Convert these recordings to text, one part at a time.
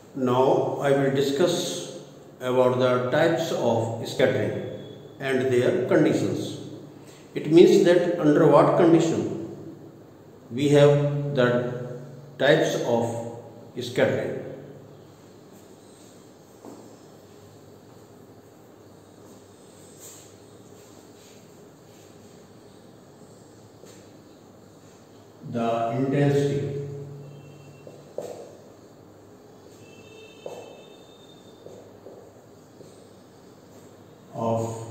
Now I will discuss about the types of scattering and their conditions. It means that under what condition we have the types of scattering. The intensity of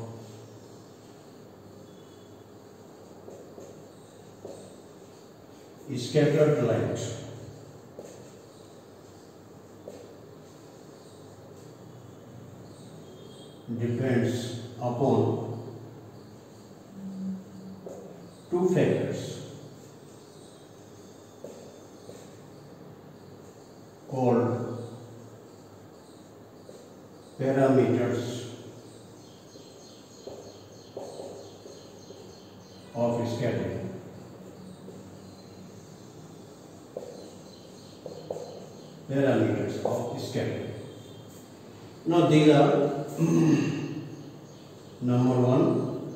scattered light depends upon two factors called parameters of scattering. Parameters of scattering. Now these are number one,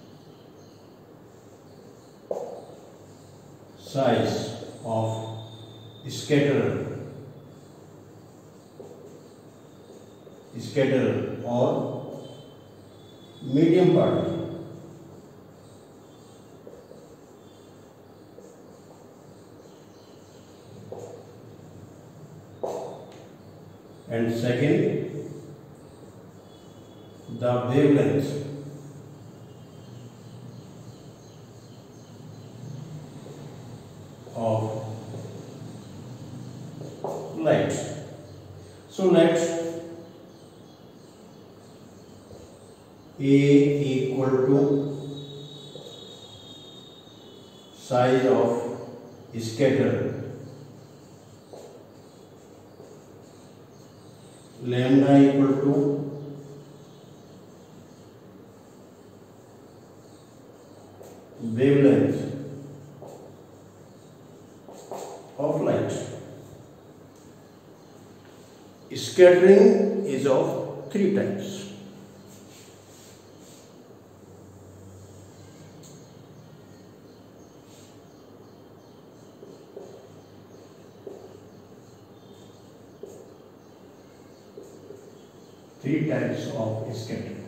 size of scatterer or medium particle. And second, the wavelength of light. So let A equal to size of scatterer, lambda equal to wavelength of light. Scattering is of three types. Three types of scattering.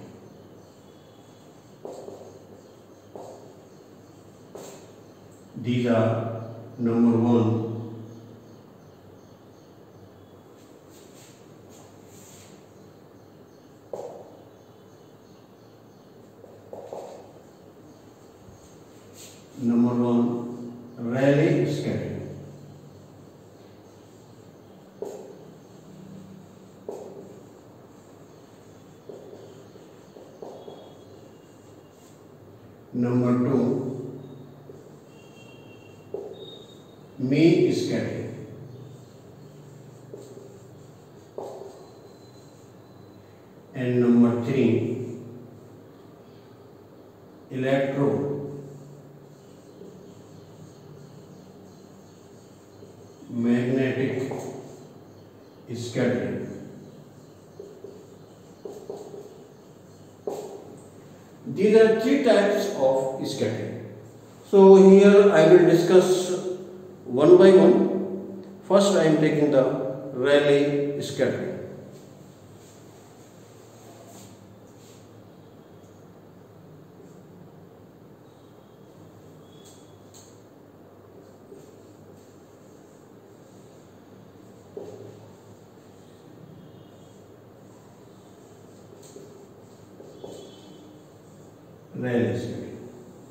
These are number one, Rayleigh scattering. Number two, Mie scattering. And number three, electromagnetic scattering. These are three types of scattering. So here I will discuss one by one. First I am taking the Rayleigh scattering. Rayleigh scattering.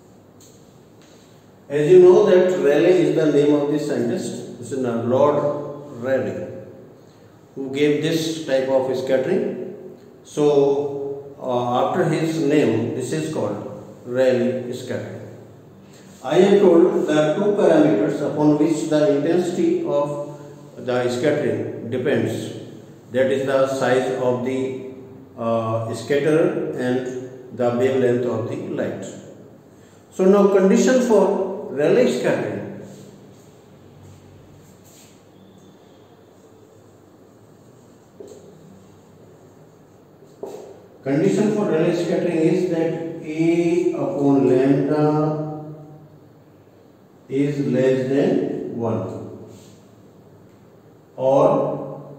As you know that Rayleigh is the name of the scientist. This is Lord Rayleigh who gave this type of scattering. So after his name this is called Rayleigh scattering. I have told there are two parameters upon which the intensity of the scattering depends. That is the size of the scatterer and the wavelength of the light. So now condition for Rayleigh scattering. Condition for Rayleigh scattering is that A upon lambda is less than 1 or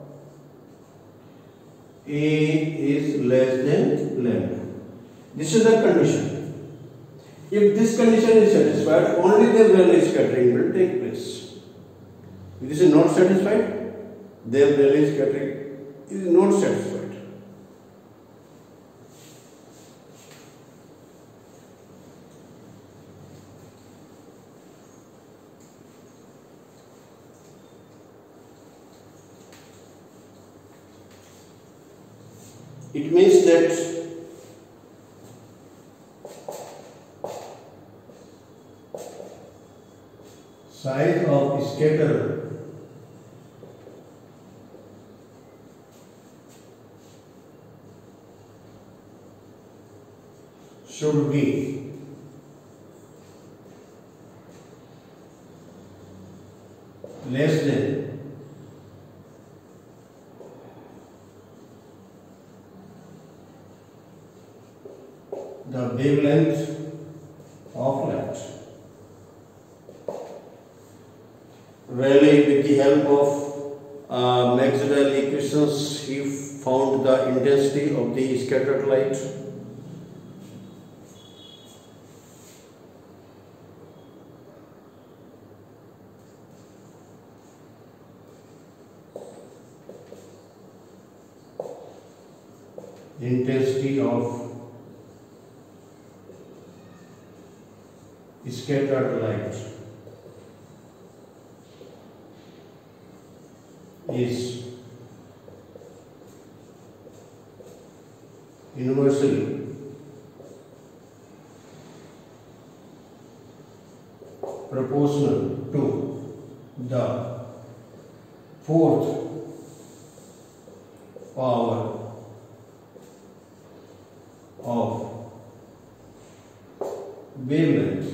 A is less than lambda. This is the condition. If this condition is satisfied, only the Rayleigh scattering will take place. If this is not satisfied, then Rayleigh scattering is not satisfied. It means that size of scatter should be less than the wavelength of light. Rayleigh, with the help of Maxwell equations, he found the intensity of the scattered light. Intensity of scattered light is inversely proportional to the fourth power of wavelength.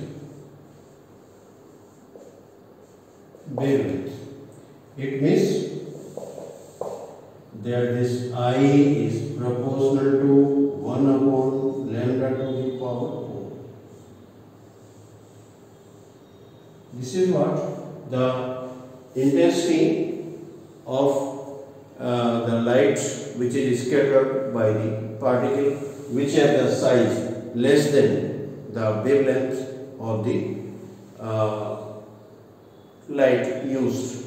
It means that this I is proportional to 1 upon lambda to the power 4. This is what the intensity of the light which is scattered by the particle which have the size less than the wavelength of the light used.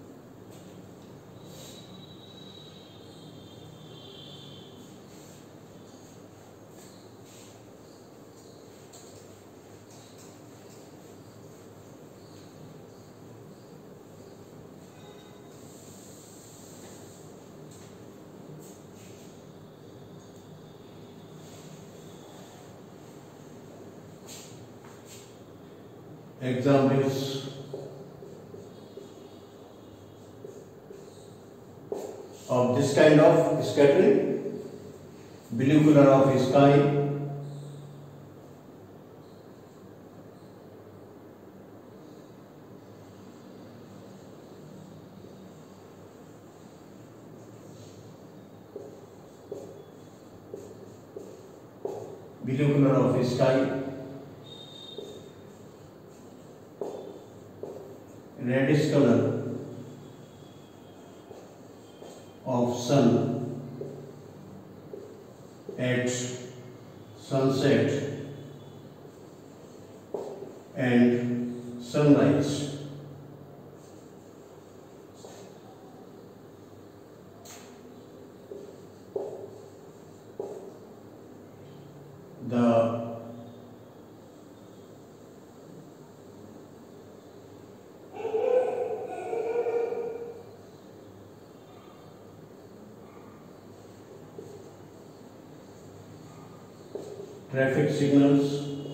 Examples of this kind of scattering: blue color of sky, blue color of sky, reddish color of sun at sunset and sunrise. The traffic signals,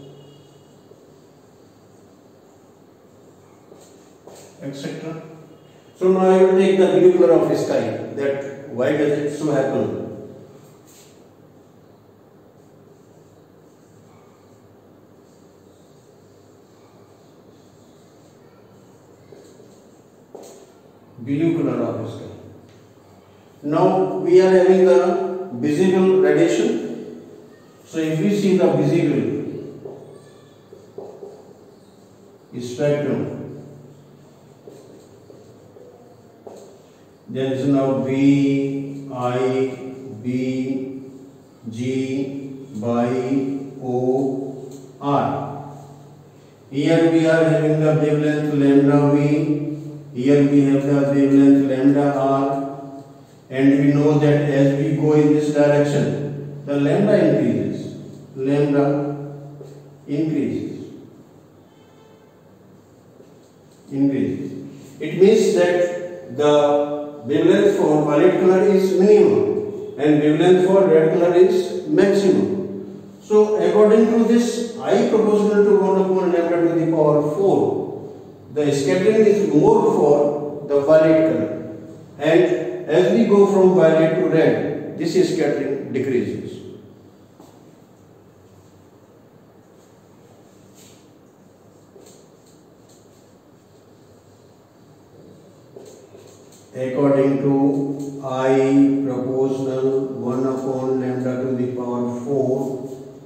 etc. So now I will take the blue color of sky. That why does it so happen? Blue color of sky. Now we are having the visible radiation. So if we see the visible spectrum, then it's now B, I, B, G by O, R. Here we are having the wavelength lambda V, here we have the wavelength lambda R, and we know that as we go in this direction, the lambda increases. It means that the wavelength for violet color is minimum and wavelength for red color is maximum. So according to this I proportional to 1 upon lambda to the power 4, the scattering is more for the violet color, and as we go from violet to red, this scattering decreases. According to I proportional 1 upon lambda to the power 4,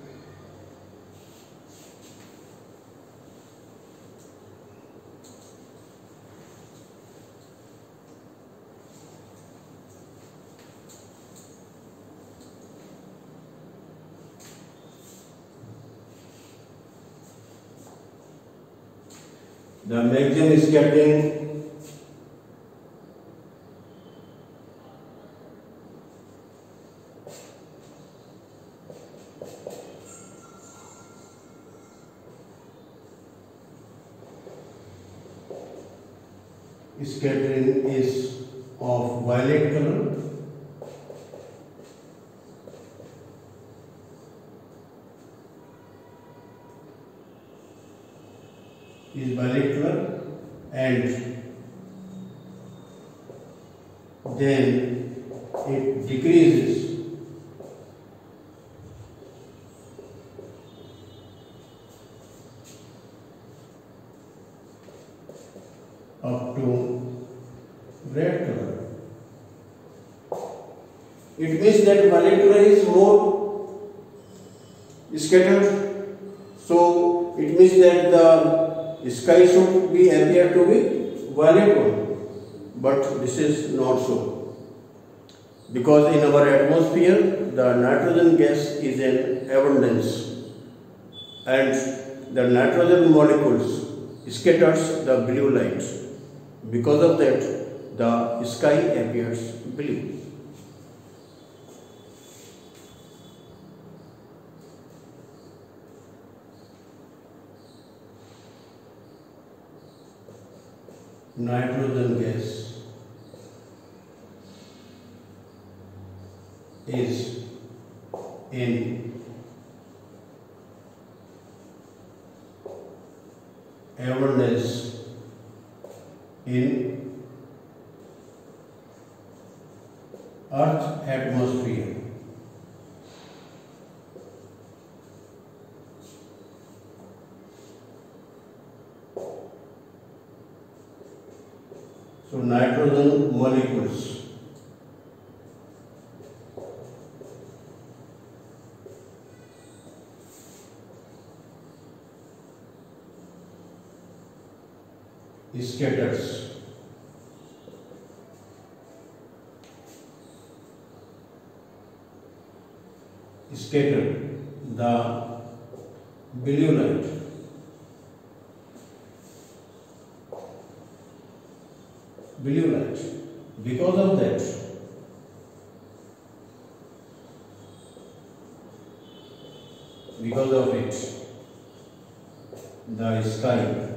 the maximum scattering is of violet color, and then it decreases up to red color. It means that violet color is more scattered, so it means that the sky should be appear to be violet one, but this is not so, because in our atmosphere the nitrogen gas is in abundance and the nitrogen molecules scatters the blue light. Because of that, the sky appears blue. Nitrogen gas is in abundance in Earth atmosphere. So nitrogen molecules scatters the blue light. Because of that, the sky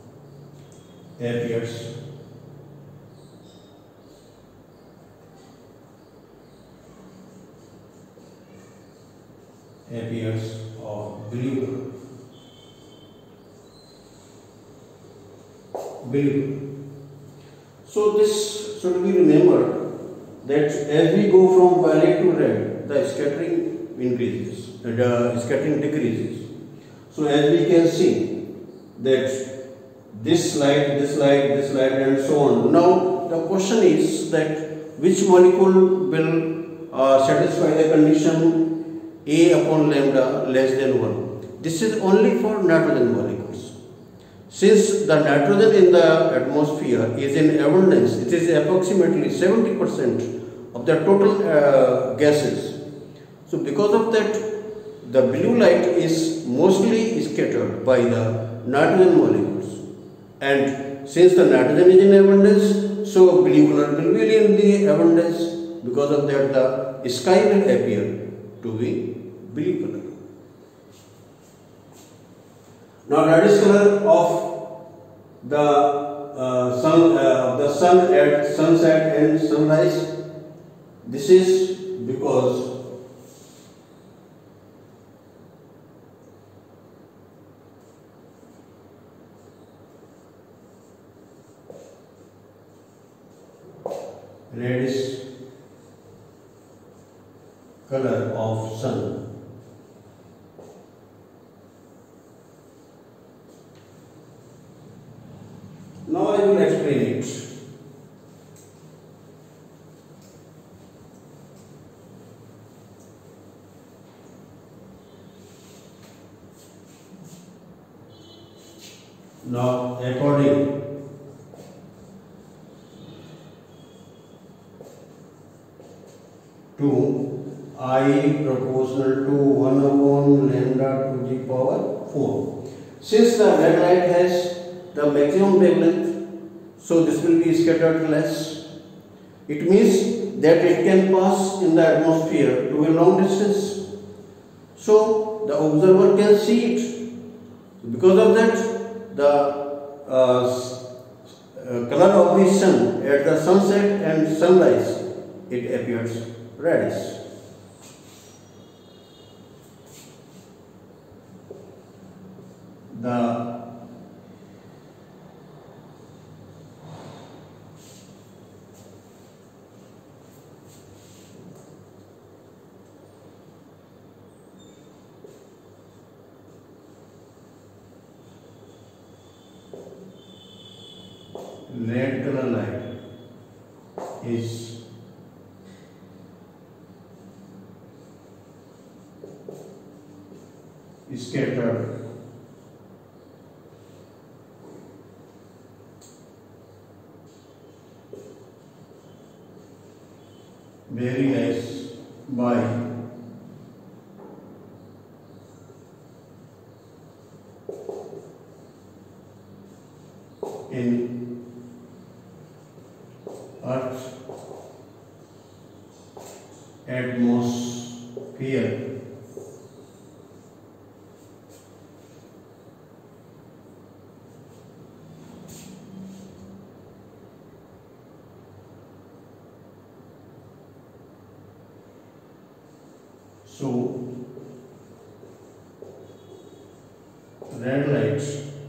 appears of blue. So this should be remembered that as we go from violet to red, the scattering increases, the scattering decreases. So as we can see that this light, and so on. Now the question is that which molecule will satisfy the condition A upon lambda less than 1. This is only for nitrogen molecules. Since the nitrogen in the atmosphere is in abundance, it is approximately 70% of the total gases. So because of that, the blue light is mostly scattered by the nitrogen molecules. And since the nitrogen is in abundance, so blue color will be in the abundance. Because of that, the sky will appear to be blue color. Now, reddish color of the sun at sunset and sunrise. This is because reddish color of sun. Now I will explain it. Now according to I proportional to 1 upon lambda to the power 4. Since the red light has the maximum wavelength, so this will be scattered less. It means that it can pass in the atmosphere to a long distance. So the observer can see it. Because of that, the color of the sun at the sunset and sunrise, it appears reddish. The red color light is scattered very nice by in Earth atmosphere. So red light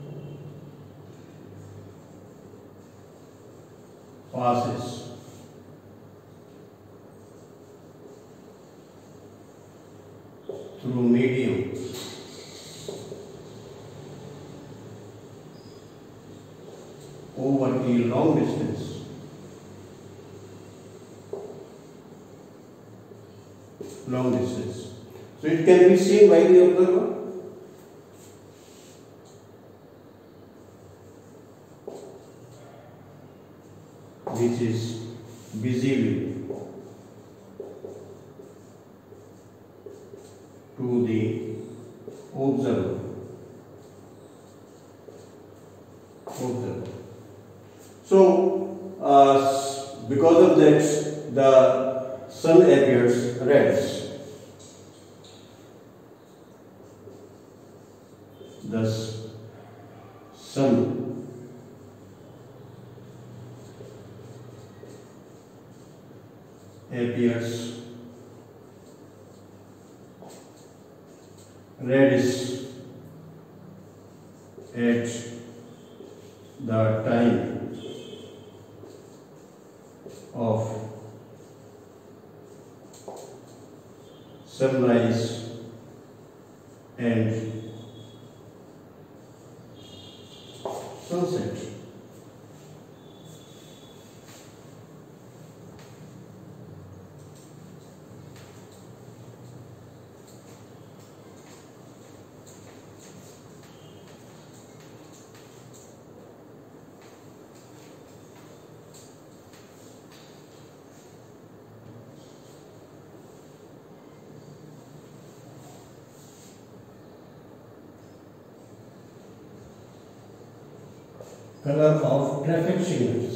passes through medium over a long distance. So it can be seen by the observer. Which is visible to the observer. So because of that, the sun appears reddish. Thus, sun appears reddish at the time of sunrise and sunset. color of traffic signals.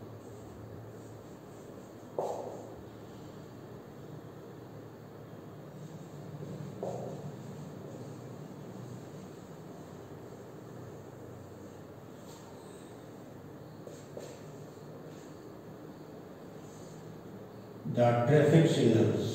The traffic signals.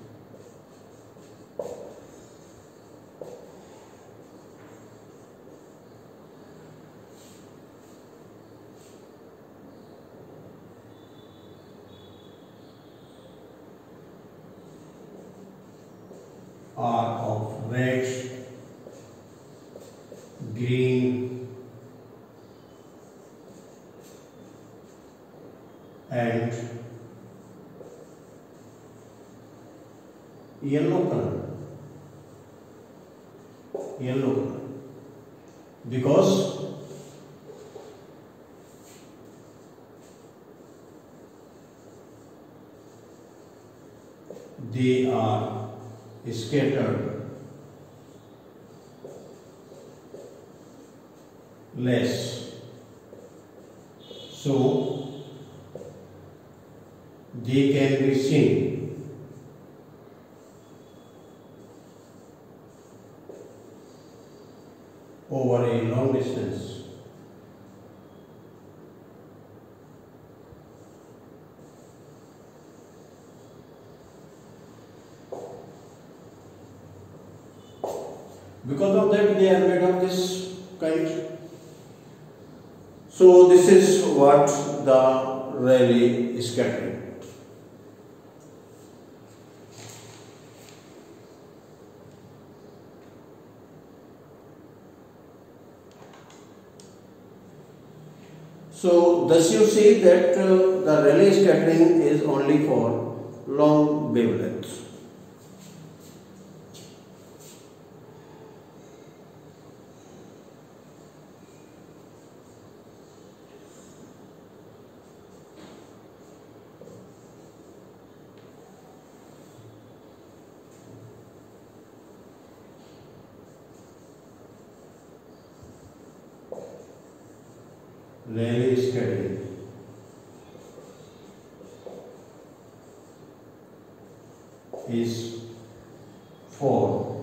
Are of red, green, and yellow color. Yellow color. Because they are scattered less, so they can be seen over a long distance. Because of that, they are made of this kind. So this is what the Rayleigh scattering. So thus you see that the Rayleigh scattering is only for long wavelengths. Rayleigh scattering is for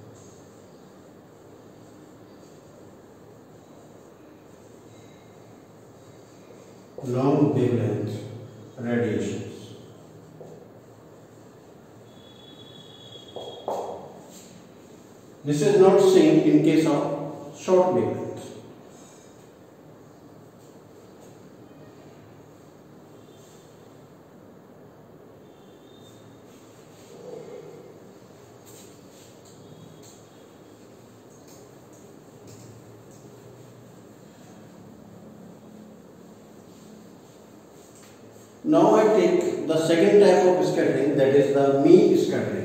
long wavelength radiations. This is not seen in case of short wavelength. Now I take the second type of scattering, that is the Mie scattering.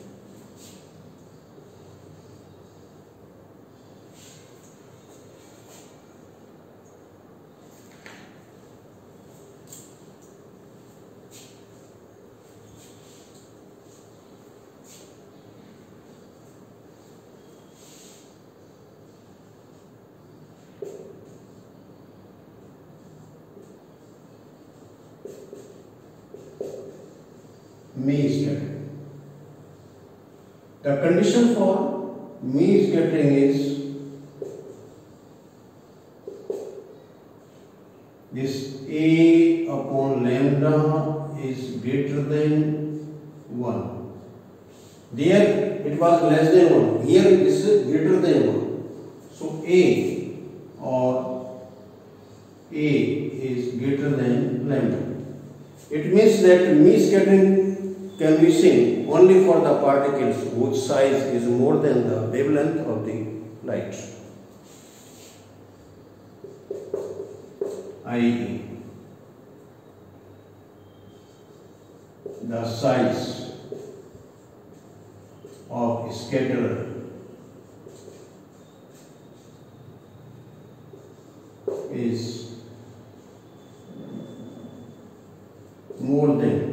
Mie scattering. The condition for Mie scattering is this A upon lambda is greater than 1. There it was less than 1. Here it is greater than 1. So A or A is greater than lambda. It means that Mie scattering can be seen only for the particles whose size is more than the wavelength of the light, i.e. the size of scatterer is more than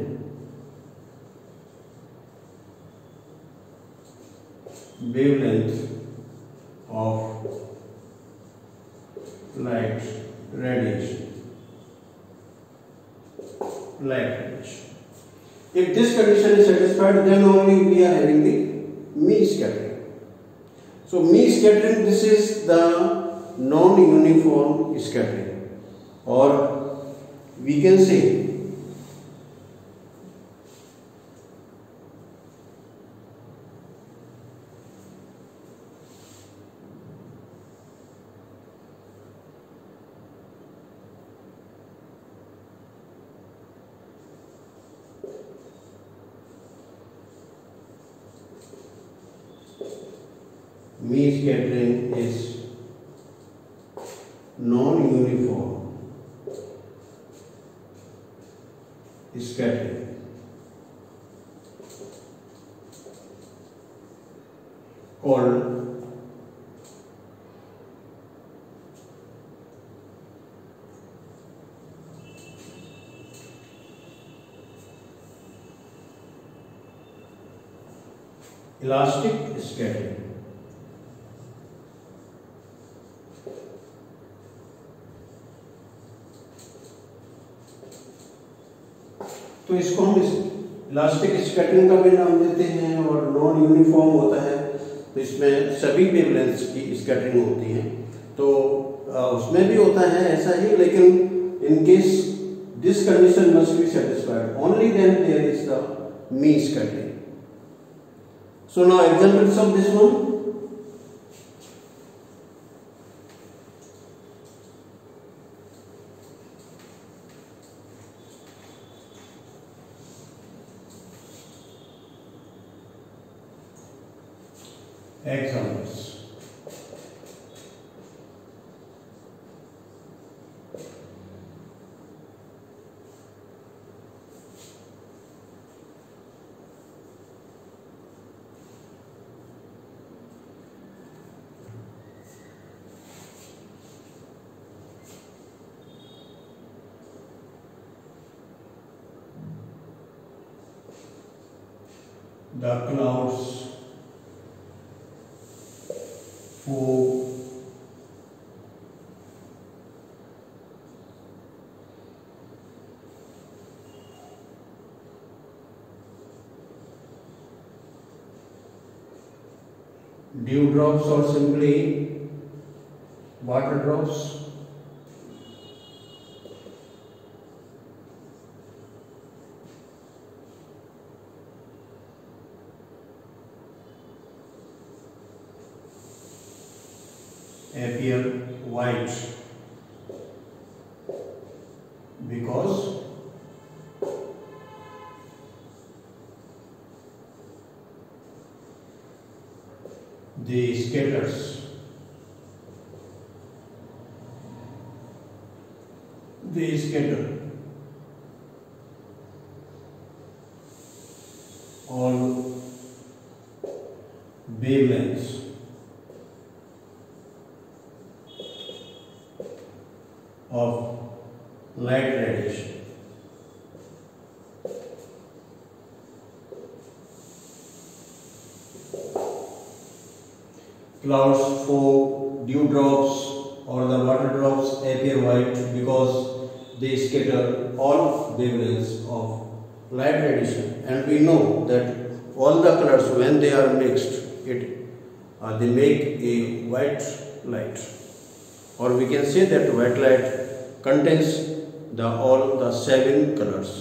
wavelength of light If this condition is satisfied, then only we are having the mean scattering. So mean scattering, this is the non-uniform scattering, or we can say mean scattering is non-uniform scattering, called elastic scattering. तो इसको हम elastic scattering का भी नाम देते हैं, और non uniform होता है तो इसमें सभी वेवलेंथ्स की स्कैटरिंग होती है। तो उसमें भी होता है ऐसा ही, लेकिन in case this condition must be satisfied, only then there is the mean scattering. So now examples of this one. Examples. The clouds who dewdrops or simply water drops appear white because the scatter all wavelengths of light radiation. Clouds for dewdrops or the water drops appear white because they scatter all wavelengths of light radiation, and we know that all the colors, when they are mixed, they make a white light, or we can say that white light contains all the 7 colors.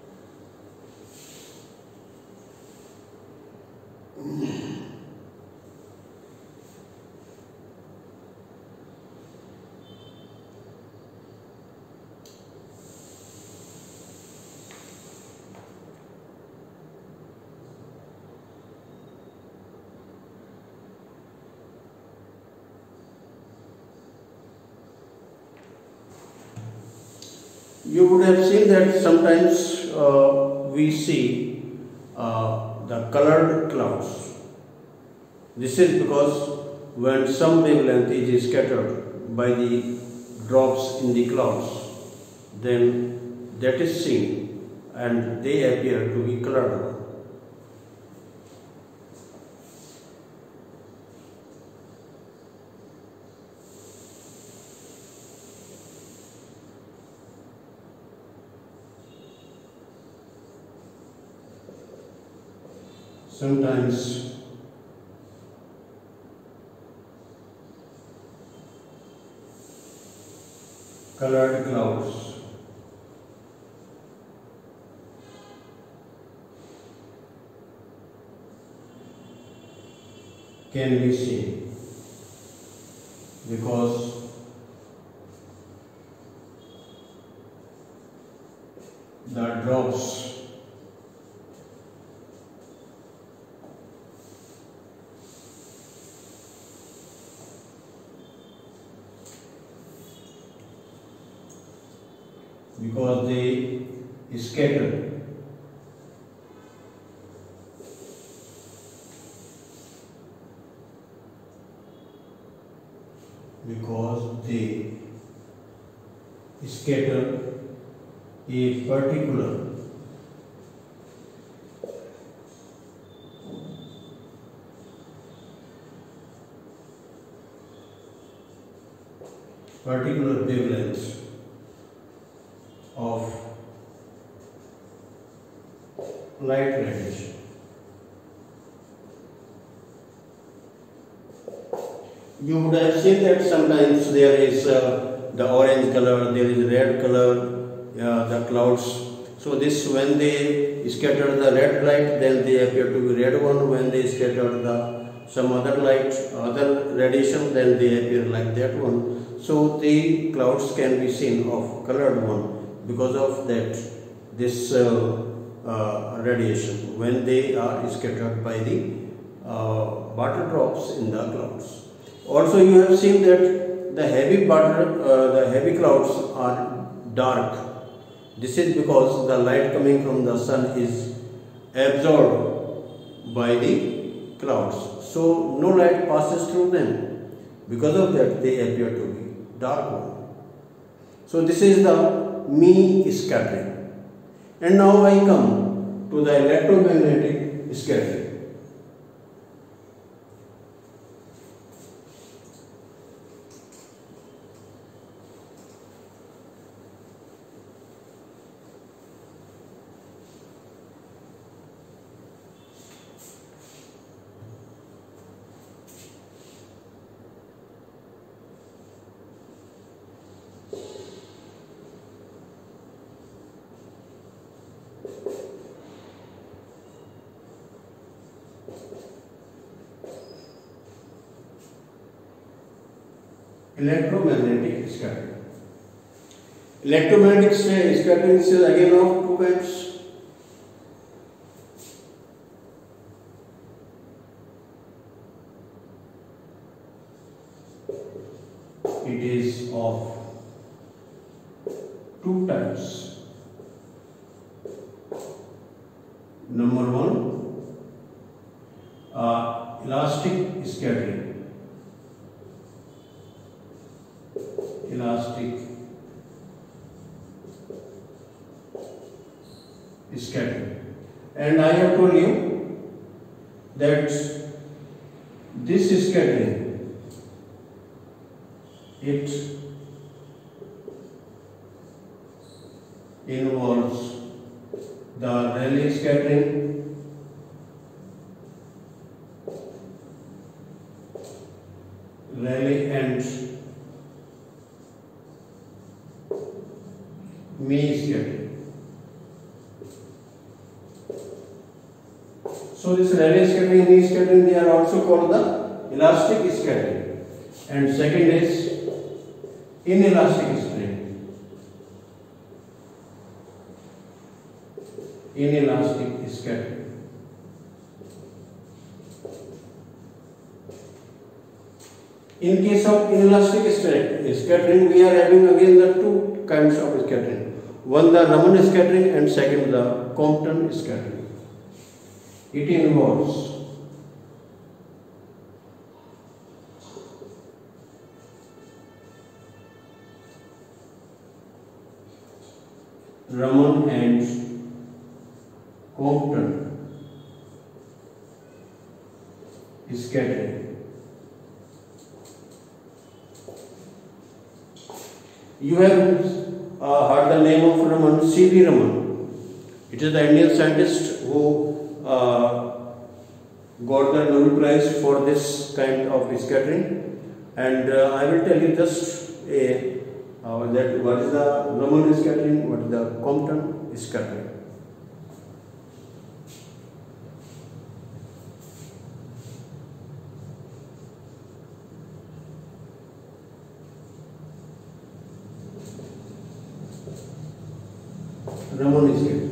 You would have seen that sometimes we see the colored clouds. This is because when some wavelength is scattered by the drops in the clouds, then that is seen and they appear to be colored. sometimes colored clouds can be seen because the drops because they scatter a particular wavelength of light radiation. You would have seen that sometimes there is the orange color, there is red color, the clouds. So this, when they scatter the red light, then they appear to be red one. When they scatter some other light, other radiation, then they appear like that one. So the clouds can be seen of colored one because of that this radiation when they are scattered by the water drops in the clouds. Also, you have seen that the heavy clouds are dark. This is because the light coming from the sun is absorbed by the clouds. So no light passes through them. Because of that, they appear to be dark one. So this is the Mie scattering. And now I come to the electromagnetic scattering. Electromagnetic scattering. Electromagnetic scattering is again of two kinds. It is of two types. Number one, elastic scattering. Elastic scattering. And I have told you that this scattering, it involves the Rayleigh scattering, Rayleigh and Mie scattering. So this Rayleigh scattering and Mie scattering, they are also called the elastic scattering. And second is inelastic scattering. Inelastic scattering. In case of inelastic scattering, we are having again the two kinds of scattering. One the Raman scattering and second the Compton scattering. It involves Raman and Compton scattering. You have heard the name of Raman, C.V. Raman. It is the Indian scientist who got the Nobel Prize for this kind of scattering, and I will tell you just that what is the Raman scattering, what is the Compton scattering. Raman scattering.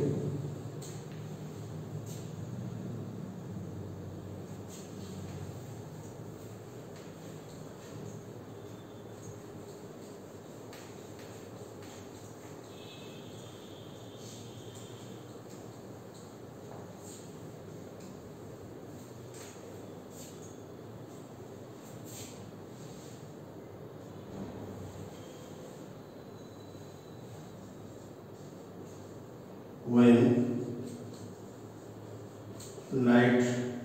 When light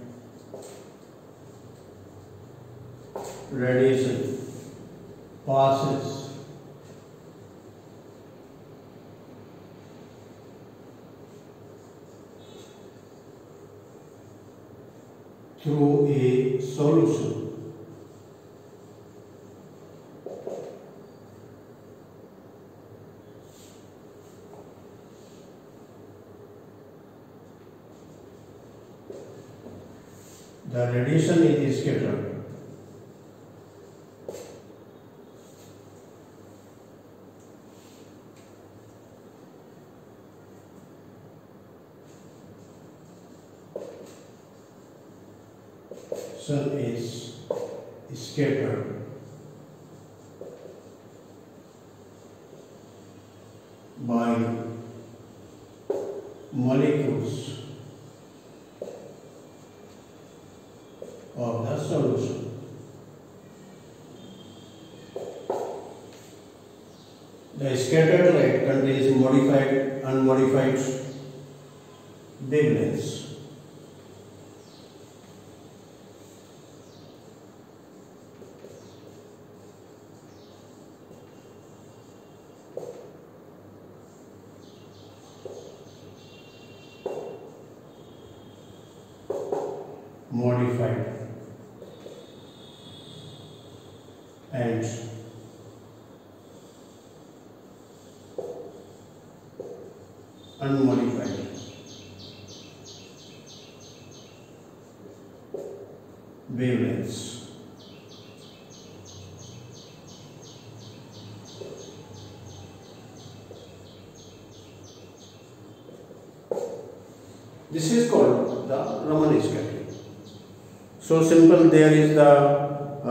radiation passes through a solution, the radiation is scattered. Sun is scattered by molecules of the solution. The scattered light contains modified, unmodified wavelengths. Modified and unmodified wavelengths. This is called the Raman scattering. So simple, there is the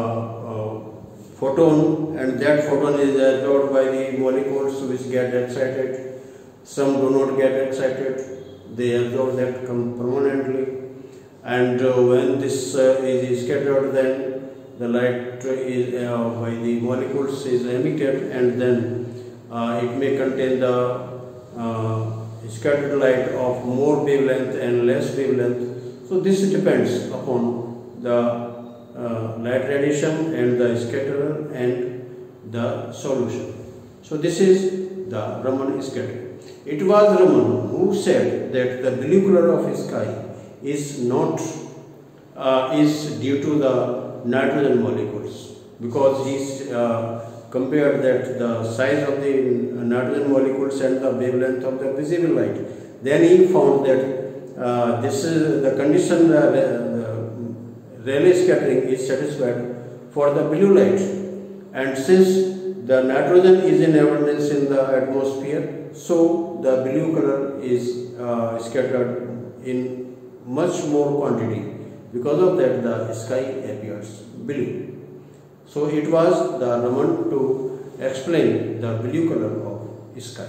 photon, and that photon is absorbed by the molecules which get excited. Some do not get excited, they absorb that permanently, and when this is scattered, then the light is by the molecules is emitted, and then it may contain the scattered light of more wavelength and less wavelength. So this depends upon the light radiation and the scatterer and the solution. So this is the Raman scattering. It was Raman who said that the blue color of sky is not is due to the nitrogen molecules, because he compared that the size of the nitrogen molecules and the wavelength of the visible light. Then he found that this is the condition, Rayleigh scattering is satisfied for the blue light, and since the nitrogen is in abundance in the atmosphere, so the blue color is scattered in much more quantity. Because of that, the sky appears blue. So it was the Raman to explain the blue color of sky.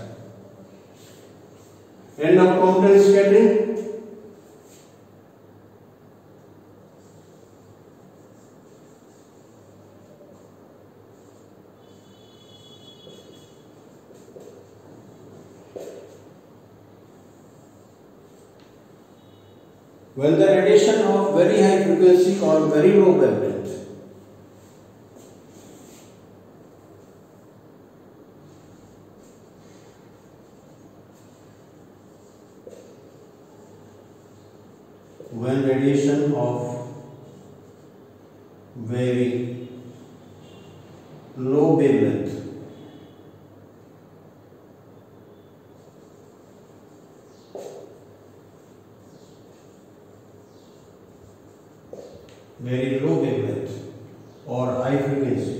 And now Compton scattering. When the radiation of very high frequency or very low wavelength when radiation of very low wavelength or high frequency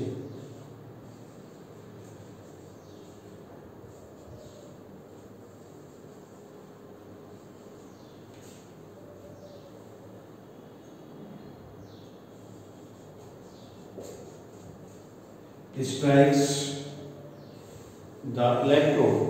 strikes the electrode,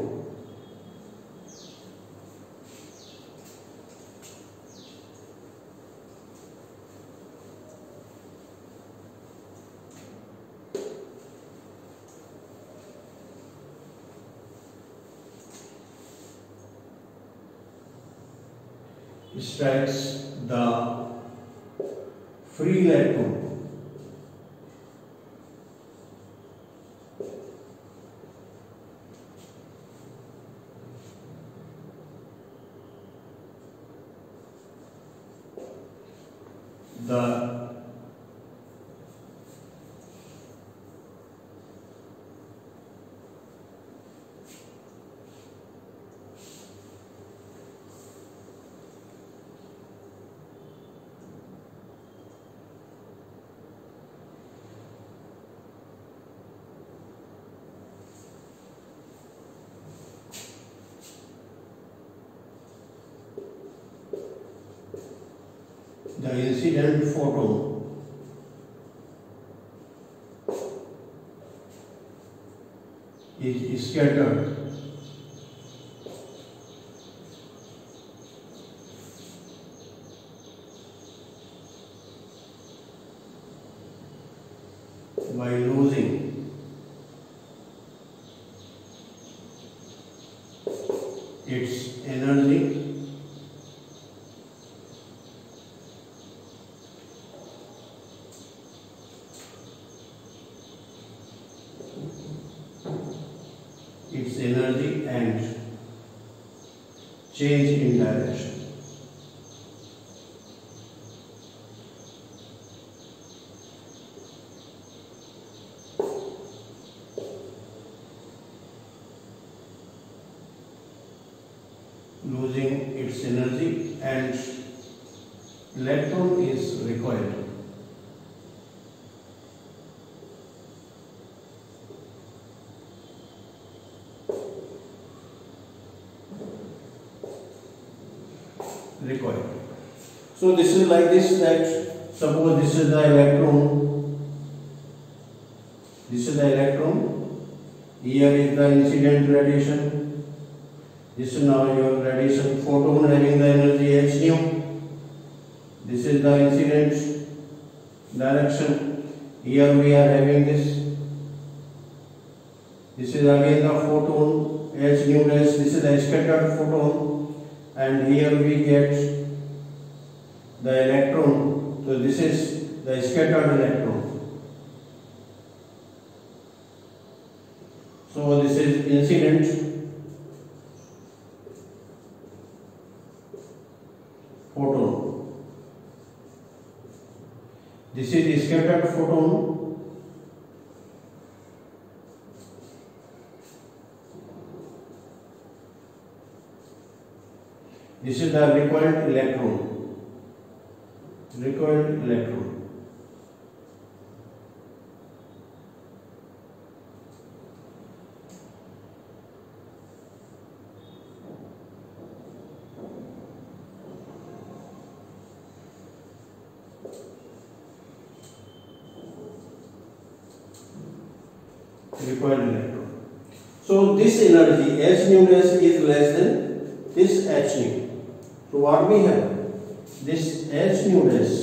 strikes the free electron, the incident photon is scattered by losing its energy and change in direction. Losing its energy and electron is recoiled. Recoil. So this is like this, that suppose this is the electron, here is the incident radiation, this is now your radiation photon having the energy h nu, this is the incident direction, here we are having this is again the photon h nu dash, this is the scattered photon, and here we get the electron, so this is the scattered electron. So this is incident photon, this is the scattered photon, this is the recoiled electron. So this energy h nu dash is less than this h nu. So what we have, this h nu dash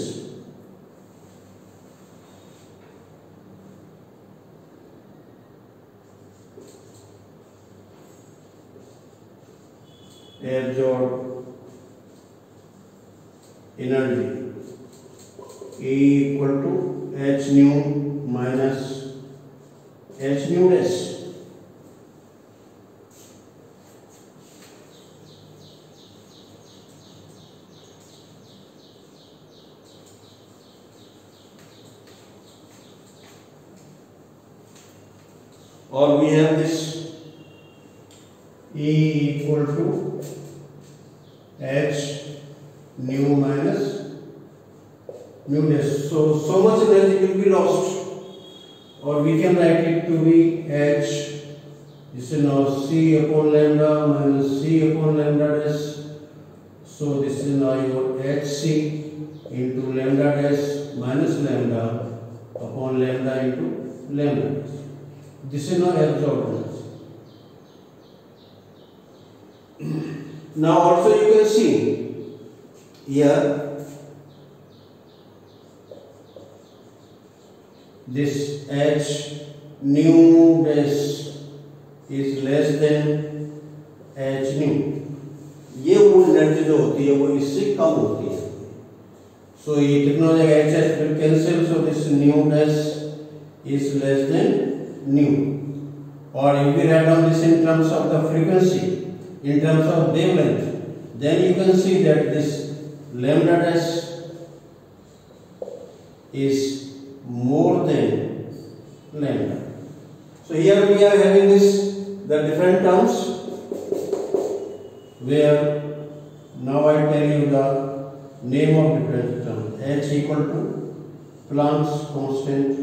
absorbed energy E equal to h nu minus h nu dash. or we have this E equal to H nu minus nu dash. So much energy will be lost, or we can write it to be H, this is now C upon lambda minus C upon lambda dash. So this is now your Hc into lambda dash minus lambda upon lambda into lambda dash. This is now absorbed energy. Now also you can see here this H nu dash is less than H nu. ये वो energy जो होती है वो इससे कम होती है. So ये कितना हो जाएगा, H H will cancel, so this nu dash is less than nu. Or if we write down this in terms of the frequency, in terms of wavelength, then you can see that this lambda dash is more than lambda. So here we are having the different terms, where now I tell you the name of different terms. H equal to Planck's constant,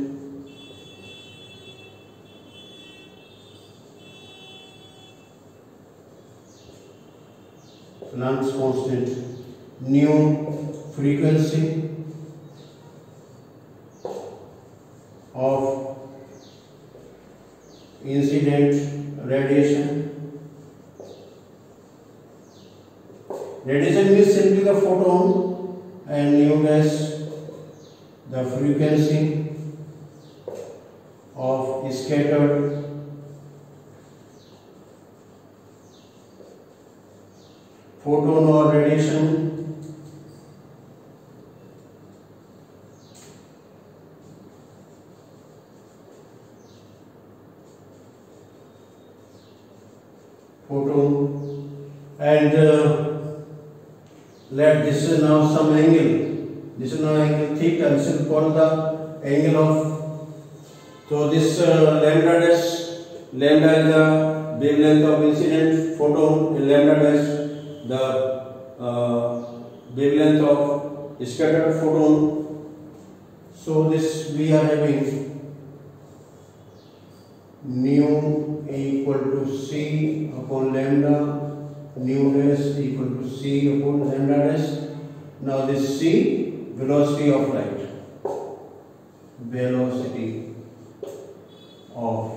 Planck's constant, nu frequency of incident radiation. Radiation means simply the photon, and nu dash the frequency of scattered photon or radiation. And let this is now some angle. This is now angle theta. This is called the angle of. So this lambda dash, lambda is the wavelength of incident photon, lambda dash the wavelength of scattered photon. So this we are having nu equal to C upon lambda, nu dash equal to C upon lambda dash. Now this C, velocity of light, velocity of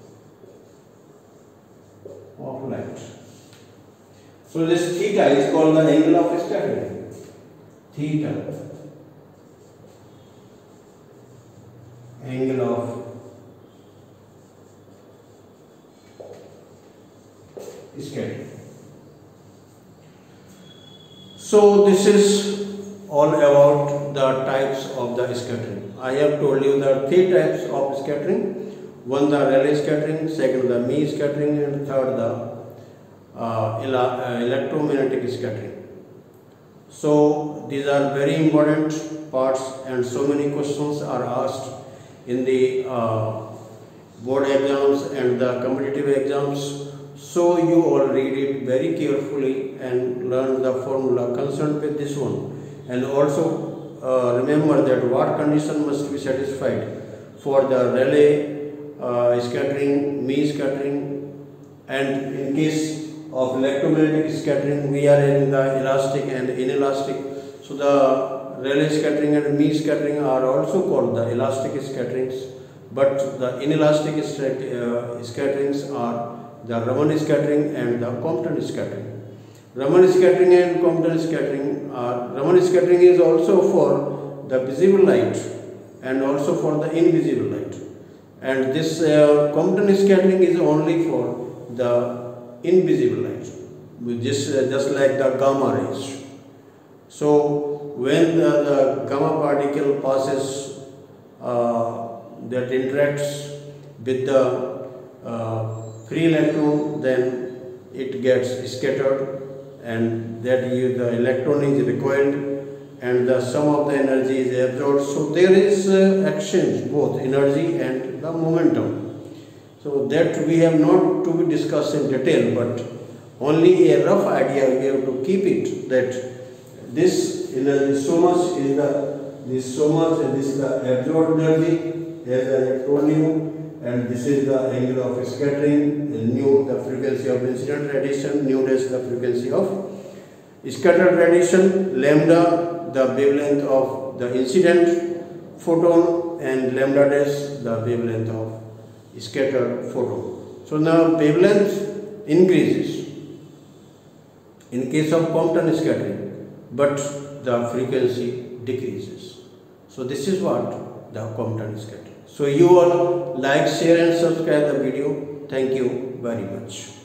light. So this theta is called the angle of scattering. Theta, angle of scattering. So this is all about the types of the scattering. I have told you the three types of scattering. One the Rayleigh scattering, second the Mie scattering, and third the electromagnetic scattering. So these are very important parts, and so many questions are asked in the board exams and the competitive exams. So you all read it very carefully and learn the formula concerned with this one, and also remember that what condition must be satisfied for the Rayleigh scattering, Mie scattering, and in case of electromagnetic scattering we are having the elastic and inelastic. So the Rayleigh scattering and Mie scattering are also called the elastic scatterings, but the inelastic scatterings are the Raman scattering and the Compton scattering. Raman scattering and Compton scattering are, Raman scattering is also for the visible light and also for the invisible light, and this Compton scattering is only for the invisible light, just like the gamma rays. So when the gamma particle passes, that interacts with the free electron, then it gets scattered, and that the electron is recoiled and the sum of the energy is absorbed. So there is exchange, both energy and the momentum. So that we have not to be discussed in detail, but only a rough idea we have to keep it, that this energy so much is this so much, and this is the absorbed energy as an electron nu, and this is the angle of scattering, and nu the frequency of incident radiation, nu dash the frequency of scattered radiation, lambda the wavelength of the incident photon, and lambda dash the wavelength of scattered photon. So now wavelength increases in case of Compton scattering, but the frequency decreases. So this is what the Compton scattering. So you all like, share and subscribe the video. Thank you very much.